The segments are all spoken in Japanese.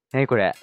なにこれ。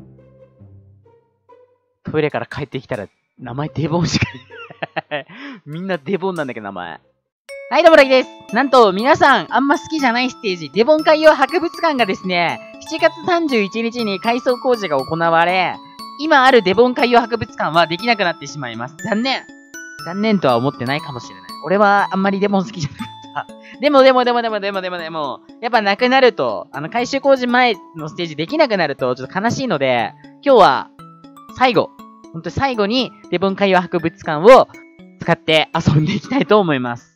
トイレから帰ってきたら、名前デボンしかいない。みんなデボンなんだけど、名前。はい、どうも、ラギです。なんと、皆さん、あんま好きじゃないステージ、デボン海洋博物館がですね、7月31日に改装工事が行われ、今あるデボン海洋博物館はできなくなってしまいます。残念。残念とは思ってないかもしれない。俺はあんまりデボン好きじゃなかった。でも、やっぱなくなると、改修工事前のステージできなくなると、ちょっと悲しいので、今日は、本当に最後に、デボン海洋博物館を使って遊んでいきたいと思います。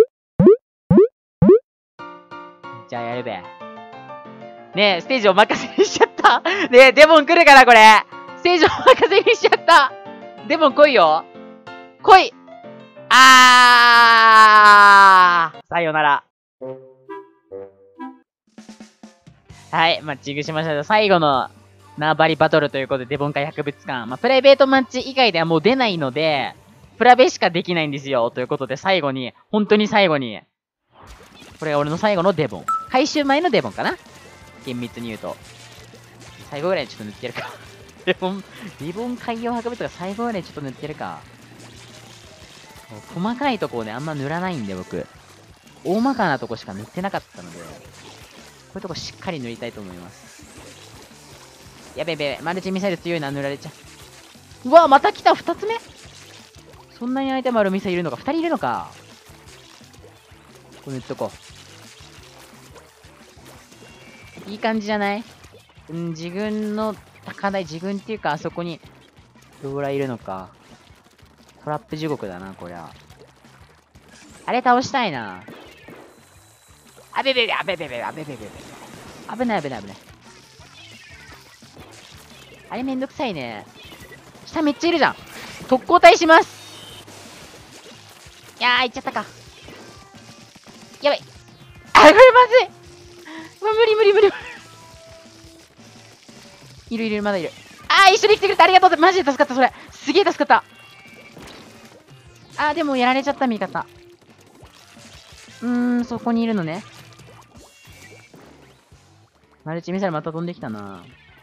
じゃあやるべ。ねえ、ステージお任せにしちゃった。ねえ、デボン来るからこれ。ステージお任せにしちゃった。デボン来いよ。来い。さよなら。はい、マッチングしました。最後の縄張りバトルということで、デボン海博物館。プライベートマッチ以外ではもう出ないので、プラベしかできないんですよ。ということで、本当に最後に、これが俺の最後のデボン。回収前のデボンかな、厳密に言うと。最後ぐらいちょっと塗ってるか。デボン海洋博物館最後ぐらいちょっと塗ってるか。細かいとこをね、あんま塗らないんで、僕。大まかなとこしか塗ってなかったので、こういうとこしっかり塗りたいと思います。やべやべ、マルチミサイル強いな、塗られちゃう。うわ、また来た、2つ目。そんなに相手もあるミサイルいるのか、2人いるのか。ここ塗っとこう。いい感じじゃない？自分の高台、自分っていうか、あそこに、ローラーいるのか。トラップ地獄だな、こりゃ。あれ倒したいな。あべべべ、あべべべ、あべべべべ。危ない危ない危ない。あれめんどくさいね。下めっちゃいるじゃん。特攻隊します。いやー、行っちゃったか。やばい。これまずい。無理。いる、まだいる。一緒に来てくれてありがとう。マジで助かった、それ。すげえ助かった。でもやられちゃった、味方。そこにいるのね。マルチミサイルまた飛んできたな。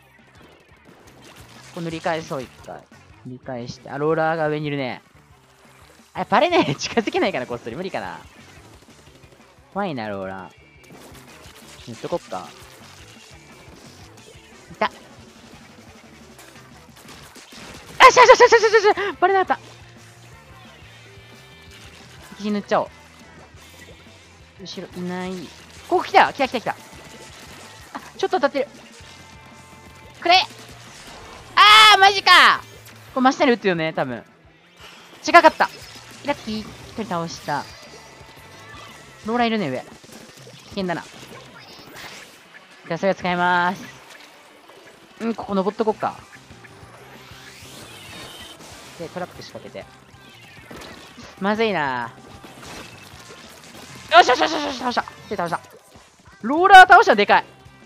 ここ塗り返そう、一回。塗り返して。ローラーが上にいるね。バレない。近づけないかな、こっそり。無理かな。怖いな、ローラー。塗っとこっか。いた。バレなかった。敵塗っちゃおう。後ろいない。ここ来た。ちょっと当たってる。くれ。マジか。これ真下に撃つよね、多分。違かった。ラッキー。一人倒した。ローラーいるね、上。危険だな。じゃあ、それを使いまーす。ここ登っとこっか。で、トラップ仕掛けて。まずいな。よし、倒した。ローラー倒したらでかい。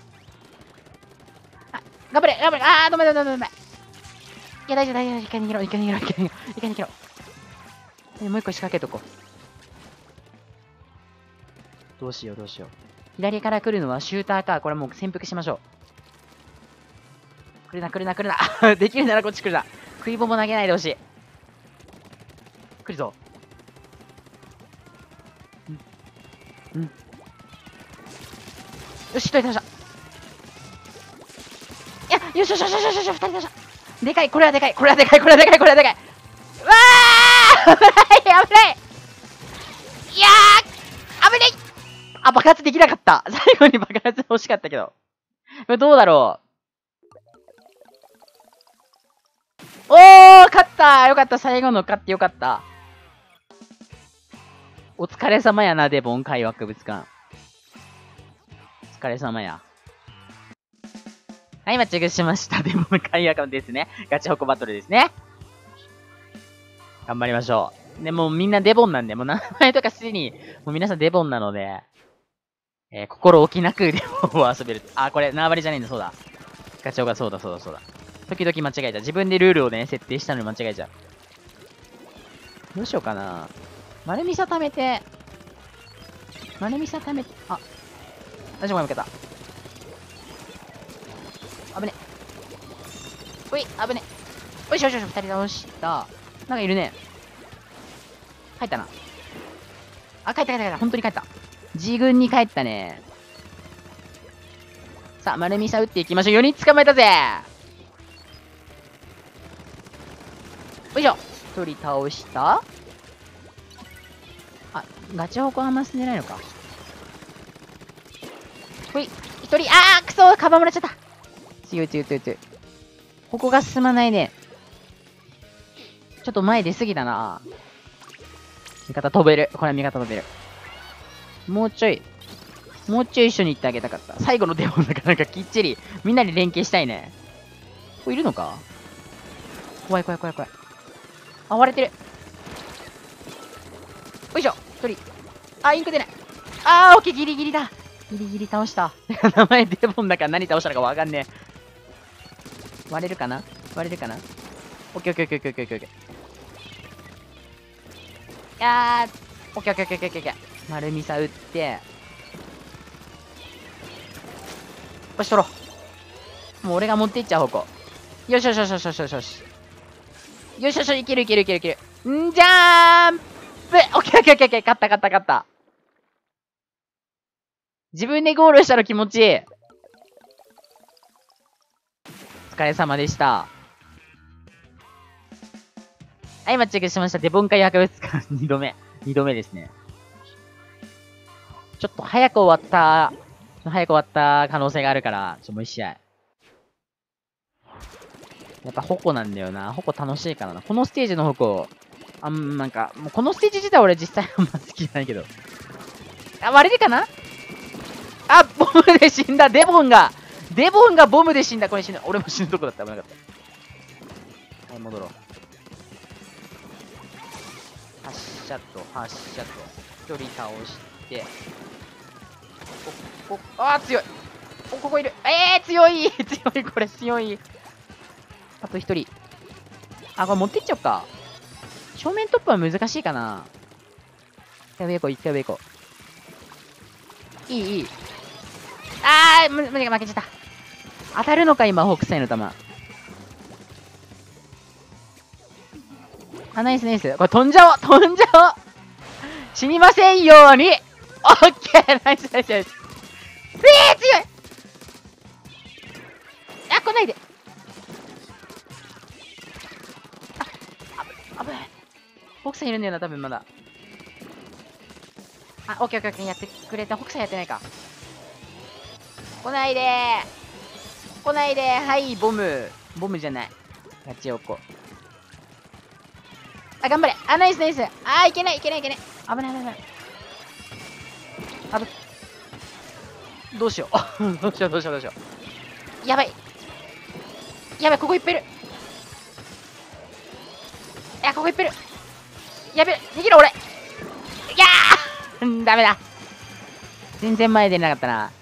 頑張れ。ダメ。いや、大丈夫。いかに逃げろ。もう一個仕掛けとこう。どうしよう。左から来るのはシューターか。これもう潜伏しましょう。来るな。できるならこっち来るな。食いbomb投げないでほしい。来るぞ。よし、一人倒した。よし、二人倒した。でかい。これはでかい。うわー危ない。いやー危ない。爆発できなかった。最後に爆発欲しかったけど。これどうだろう。勝った。よかった。最後の勝ってよかった。お疲れ様やな、デボン海洋博物館。お疲れ様や。はい、マッチングしました。デボン海洋博物館ですね。ガチホコバトルですね。頑張りましょう。で、もうみんなデボンなんで、もう名前とかすでに、もう皆さんデボンなので、心置きなくデボンを遊べる。これ、縄張りじゃないんだ、そうだ。ガチホコがそうだ。時々間違えちゃう。自分でルールをね、設定したのに間違えちゃう。どうしようかな。丸ミサ貯めて、大丈夫か、負けた。危ね。 ほい、危ね。よしよしよし、二人倒した。なんかいるね。帰ったな。あ、帰った帰った帰った。本当に帰った。自軍に帰ったね。さあ、丸みさ打っていきましょう。4人捕まえたぜ。よいしょ。1人倒した。あ、ガチホコあんま進んでないのか。ほい、1人、あー、くそー、カバーもらっちゃった。強い強い強い強い。ここが進まないね。ちょっと前出すぎたな。味方飛べる。これは味方飛べる。もうちょい一緒に行ってあげたかった。最後のデモなんかきっちり、みんなで連携したいね。これいるのか？怖い怖い怖い怖い。あ、割れてる。よいしょ、1人。あ、インク出ない。あー、オッケー、ギリギリだ。ギリギリ倒した。名前デモンだから何倒したのかわかんねえ。割れるかな？割れるかな？オッケーオッケーオッケーオッケーオッケーオッケー。いやー、オッケーオッケーオッケーオッケーオッケー。丸みさ打って、よし、取ろう。もう俺が持っていっちゃう方向。よしよしよしよしよしよしよし。よしよしよし、いけるいけるいけるいける。んじゃーんぷオッケーオッケーオッケーオッケー。勝った勝った勝った。自分でゴールしたの気持ちいい。お疲れ様でした。はい、マッチングしました。デボン海博物館2度目。2度目ですね。ちょっと早く終わった可能性があるから、もう一試合。やっぱ矛なんだよな。矛楽しいからな。このステージの矛、なんか、もうこのステージ自体俺実際あんま好きじゃないけど。あ、割れるかなあ、ボムで死んだ。デボンがボムで死んだ。これ死ぬ。俺も死ぬとこだった。危なかった。はい、戻ろう。発射と、一人倒して、あー、強い。ここいる。強い強い、これ強い。あと一人。あ、これ持ってっちゃおうか。正面トップは難しいかな。一回上行こう、一回上行こう。いい。あー、無理が負けちゃった。当たるのか、今、北斎の球。あ、ナイスナイス。これ飛んじゃおう死にませんように。オッケー、ナイスナイスナイス。強い。あ、来ないで。あ、危ない。北斎いるんだよな、多分まだ。あ、オッケーオッケーオッケー、やってくれた。北斎やってないか。来ないではい、ボムじゃない。ガチおこ。あ、頑張れ。あ、ナイスナイス。あー、いけない。危ない。危ない。どうしよう。どうしよう。やばい、ここいっぱいいる。いや、ここいっぱいいる。やべえ、逃げろ、俺。いやーダメだ。全然前出なかったな。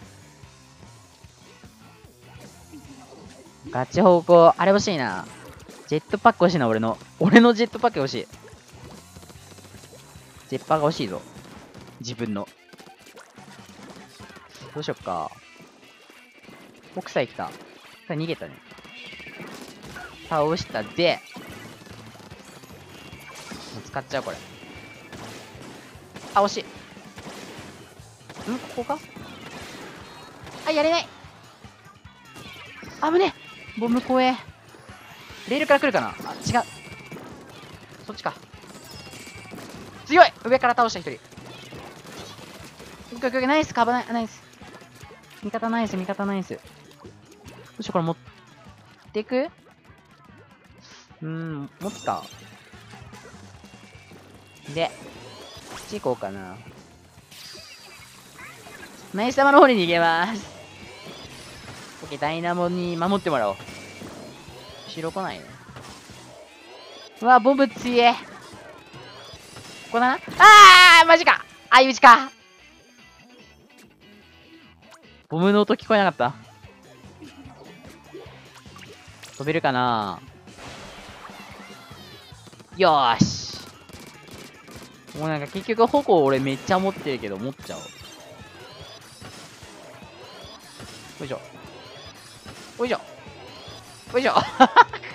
ガチ方向、あれ欲しいな。ジェットパック欲しいな、俺のジェットパック欲しい。ジェッパーが欲しいぞ。自分の。どうしよっか。北斎来た。逃げたね。倒したで。もう使っちゃう、これ。あ、惜しい。ここか。あ、やれない。危ねえ。ボム怖え。レールから来るかな。あ、違う。そっちか。強い。上から倒した一人。ナイス、カバナイス。味方ナイス。どうしよう、これ持ってく？持つか。で、こっち行こうかな。ナイス様の方に逃げます。オッケー、ダイナモに守ってもらおう。後ろ来ないね。うわ、ボム強え。ここだな。マジか。相打ちか。ボムの音聞こえなかった。飛べるかな。よーし。もうなんか結局矛俺めっちゃ持ってるけど持っちゃおう。よいしょ。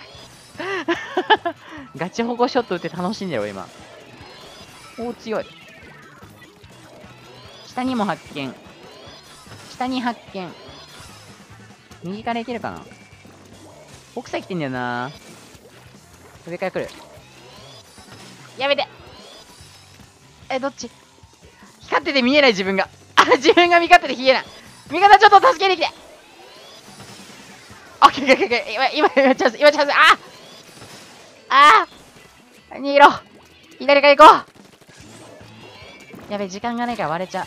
ガチ保護ショット打って楽しんでるよ、今。おー、強い。下にも発見。下に発見。右から行けるかな。奥さん来てんだよな。上から来る。やめて。どっち？光ってて見えない自分が。自分が光ってて見えない。味方ちょっと助けに来て。オッケーオッケーオッケー。今チャンス、今チャンス。逃げろ。左から行こう。やべ、時間がないから割れちゃう。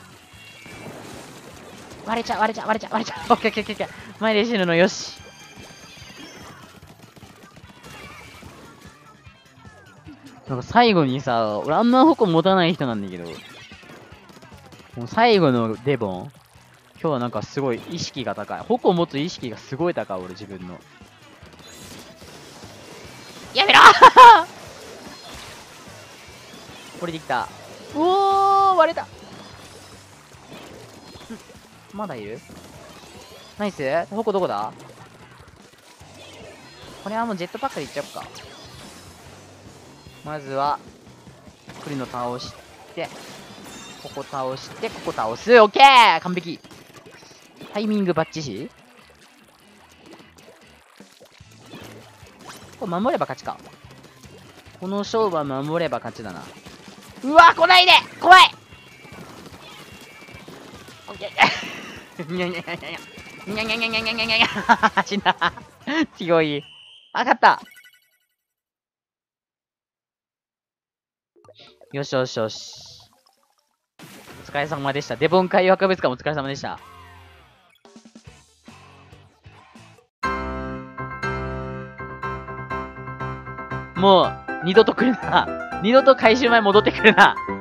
割れちゃう。オッケーオッケーオッケー。前で死ぬのよし。なんか最後にさ、俺あんま矛持たない人なんだけど、もう最後のデボン、今日はなんかすごい意識が高い。矛持つ意識がすごい高い、俺自分の。やめろ降りてきた。おー、割れた。まだいる？ナイス。矛どこだ？これはもうジェットパックでいっちゃおうか。まずは、栗の倒して、ここ倒して、ここ倒す。オッケー完璧。タイミングバッチシ。これ守れば勝ちか。この勝負は守れば勝ちだな。うわ来ないで怖い。オッケー。にゃにゃにゃにゃにゃ。にゃにゃにゃにゃにゃにゃにゃにゃ。死んだ。強い。勝った。よしよしよし。お疲れ様でした。デボン海洋博物館お疲れ様でした。もう、二度と来るな。二度と回収前戻ってくるな。